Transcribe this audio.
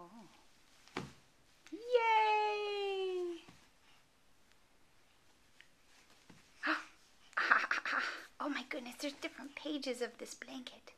Yay! Oh my goodness, there's different pages of this blanket.